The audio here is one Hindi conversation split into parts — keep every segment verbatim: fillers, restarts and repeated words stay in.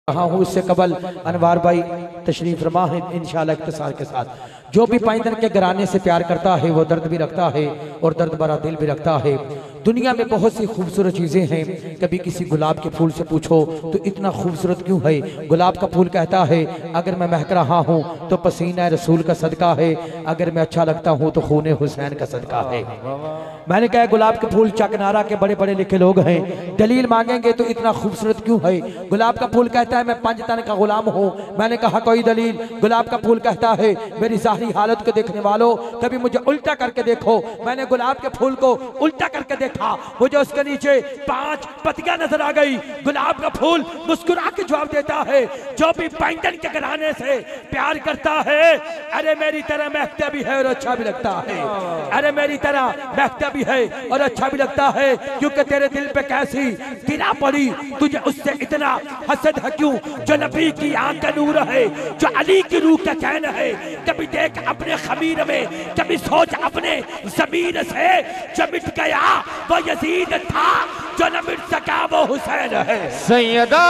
कहा हूँ इससे कबल अनवार भाई तशरीफ फरमा है इंशाल्लाह इख्तिसार के साथ। जो भी पाइंदर के घराने से प्यार करता है वो दर्द भी रखता है और दर्द भरा दिल भी रखता है। दुनिया में बहुत सी खूबसूरत चीज़ें हैं, कभी किसी गुलाब के फूल से पूछो तो इतना खूबसूरत क्यों है। गुलाब का फूल कहता है अगर मैं महक रहा हूँ तो पसीना रसूल का सदका है, अगर मैं अच्छा लगता हूँ तो खून हुसैन का सदका है। मैंने कहा गुलाब के फूल चकनारा के बड़े बड़े लिखे लोग हैं, दलील मांगेंगे तो इतना खूबसूरत क्यों है। गुलाब का फूल कहता है मैं पंच तन का गुलाम हूँ, मैंने कहा कोई दलील। गुलाब का फूल कहता है मेरी ज़ाहिरी हालत को देखने वालों कभी मुझे उल्टा करके देखो, मैंने गुलाब के फूल को उल्टा करके देखा, मुझे उसके नीचे पांच पत्तियां नजर आ गई। गुलाब का फूल मुस्कुरा के जवाब देता है जो भी पाइंदर के घराने से प्यार करता है अरे मेरी तरह महकता भी है और अच्छा भी लगता है, अरे मेरी तरह महकता भी है और अच्छा भी लगता है, क्योंकि तेरे दिल पे कैसी गिरा पड़ी, तुझे उससे इतना हसद है क्यों जो नबी की आंख का नूर है, जो अली की रूह का चैन है। कभी देख अपने खमीर में, कभी सोच अपने जमीन से, जो मिट गया वो यजीद था, जो न मिट सका वो हुसैन है। सैयदा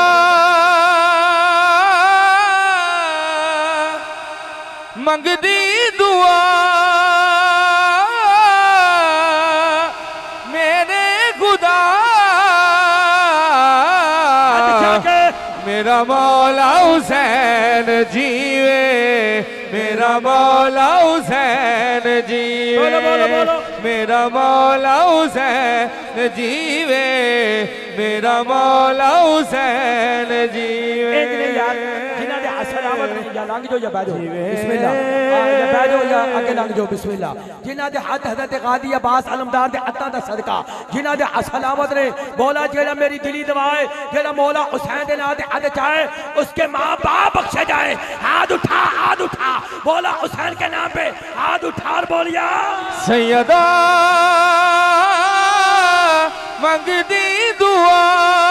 मंगदी दुआ मेरे खुदा, मेरा मौला हुसैन जीवे, मेरा मौला हुसैन जीवे, बोलो, बोलो, बोलो। मेरा मौला हुसैन जीवे, मेरा मौला हुसैन जीवे। लंघ जाओ या बैठो बिस्मिल्लाह, या बैठो या आगे लंघ जाओ बिस्मिल्लाह। जिन्हां दे हथ हज़रत गादी अब्बास अलमदार दे अत्ता दा सदका, जिन्हां दे सलामत ने मौला जेड़ा मेरी दिली दुआ है, जेड़ा मौला हुसैन दे नाम ते हद चाहे उसके मां बाप बख्शे जाए। हाथ उठा, हाथ उठा, मौला हुसैन के नाम पे हाथ उठा और बोलिया सैयदा मंगदी दुआ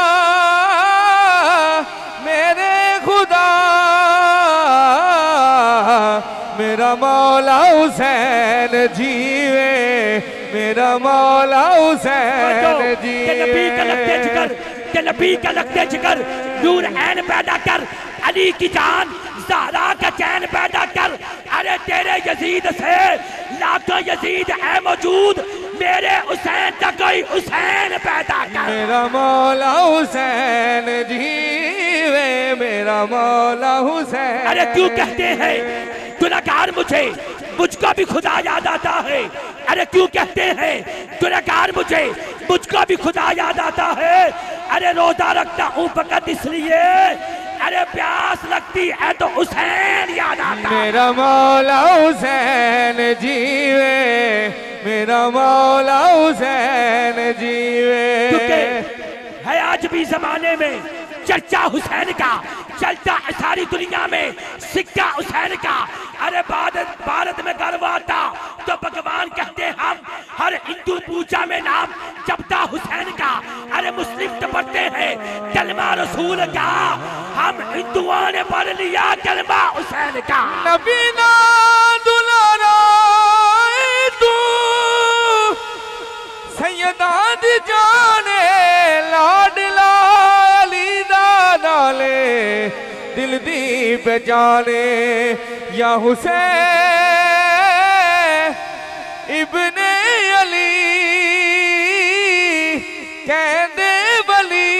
मेरे खुदा, मेरा मौला हुसैन जीवे, मेरा मौला हुसैन जीवे। के नबी का लगते जिगर नूर ऐन पैदा कर, अली की जान ज़हरा का चैन पैदा कर। अरे तेरे यजीद से लाखों यजीद है मौजूद, मेरे हुसैन तक कोई हुसैन पैदा कर। मेरा मौला हुसैन जीवे, मेरा मौला हुसैन। अरे क्यों कहते हैं गुनहगार मुझे, मुझको भी खुदा याद आता है। अरे क्यों कहते हैं गुनहगार मुझे, मुझको भी खुदा याद आता है। अरे रोजा रखता हूँ फकत इसलिए, अरे प्यास लगती है तो हुसैन याद आता। मेरा मौला हुसैन जीवे, मेरा मौला हुसैन जीवे। है आज भी जमाने में चर्चा हुसैन का, चलता है सारी दुनिया में सिक्का हुसैन का। अरे भारत भारत में गर्व आता तो भगवान कहते हम, हर हिंदू पूजा में नाम जपता हुसैन का। अरे मुस्लिम तो पढ़ते हैं कलमा रसूल का, हम हिंदुओं ने पढ़ लिया कलमा हुसैन का। नबी ना दुलारा तू सैयदा दी जाने लाडला अली दा नाले दिल दी पहचाने, या हुसैन इब्ने अली कहंदे वली।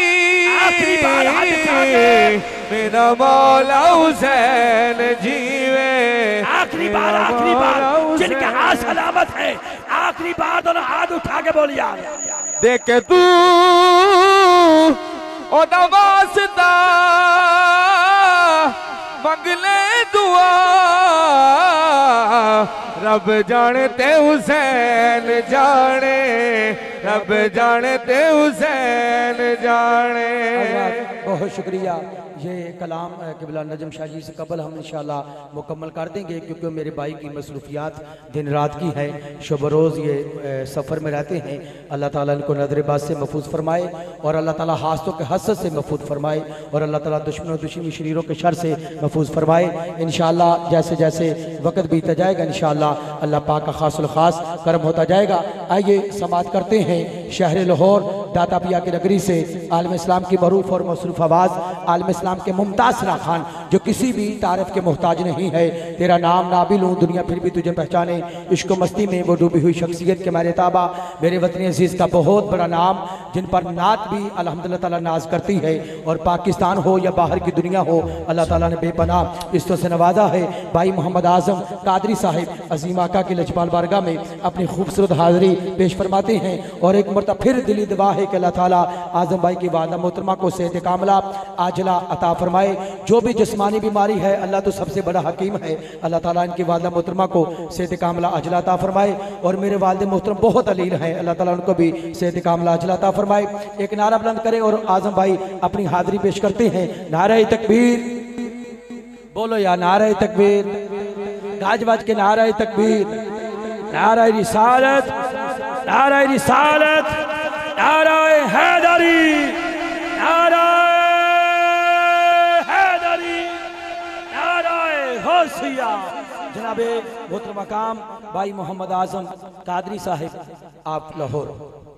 मेरा मौला हुसैन जीवे, आखिरी बार, आखिरी बार जिनके हाथ सलामत है, आखिरी बार दोनों हाथ उठा के बोलिया देख तू ओदा वास्ता मंगले दुआ, रब जाने ते हुसैन जाने, रब जाने ते हुसैन जाने। बहुत शुक्रिया। ये कलाम क़िबला नजम शाह जी से कबल हम इंशाल्लाह मुकम्मल कर देंगे, क्योंकि मेरे भाई की मसरूफियात दिन रात की है, शब रोज़ ये सफ़र में रहते हैं। अल्लाह ताला इनको नज़र-ए-बाज़ से महफूज फरमाए और अल्लाह ताला हासतों के हसद से महफूज फरमाए और अल्लाह ताला दुश्मनों दुश्मनी शरीरों के शर से महफूज फरमाए। इंशाल्लाह जैसे जैसे वक़्त बीता जाएगा इंशाल्लाह अल्लाह पाक का खासुल खास करम होता जाएगा। आइए समाअत करते हैं शहर लाहौर दाता पिया की नगरी से आलम इस्लाम की मरूफ और मसरूफ आवाज़ आलम इस्लाम के मुमताज़ ना खान जो किसी भी तारीफ के मोहताज नहीं है। तेरा नाम नाबिल हूँ दुनिया फिर भी तुझे पहचाने, इश्क मस्ती में वो डूबी हुई शख्सियत के मेरे ताबा मेरे वतनी अजीज़ का बहुत बड़ा नाम जिन पर नात भी अल्हम्दुलिल्लाह ताला नाज करती है। और पाकिस्तान हो या बाहर की दुनिया हो, अल्लाह ताला ने बेपनाह इज्जतों से नवाजा है। भाई मोहम्मद आज़म कादरी साहिब अजीम आका की लजपाल बारगाह में अपनी खूबसूरत हाज़री पेश फरमाते हैं। और एक मरतबा फिर दिली दुआ है कि अल्लाह ताला आज़म भाई की वादा मोहतरमा को सेहत कामला आजला अता फरमाए। जो भी जिस्मानी बीमारी है, अल्लाह तो सबसे बड़ा हकीम है, अल्लाह ताला इनकी वादा मोहतरमा को सेहत कामला अजला अता फरमाए। और मेरे वालिद मोहतरम बहुत अलील हैं, अल्लाह ताला उनको भी सेहत कामला अजला अता फरमाए। एक नारा बुलंद करें और आज़म भाई अपनी हाज़री पेश करते हैं। नारे तकबीर बोलो या नारे तकबीर, गाज बाज के नारे तकबीर, नारे रिसालत, नारे रिसालत, नारे हैदरी, नारे हैदरी, नारे होशिया। जनाबे मोहतरम मकाम भाई मोहम्मद आज़म कादरी साहिब आप लाहौर।